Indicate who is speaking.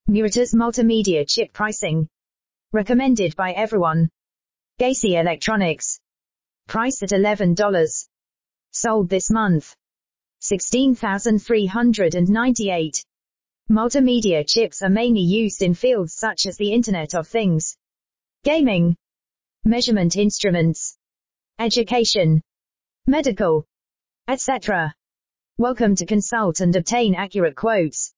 Speaker 1: MURATA's multimedia chip pricing. Recommended by everyone. Gaisi Electronics. Price at $11. Sold this month. 16,398. Multimedia chips are mainly used in fields such as the Internet of Things, gaming, measurement instruments, education, medical, etc. Welcome to consult and obtain accurate quotes.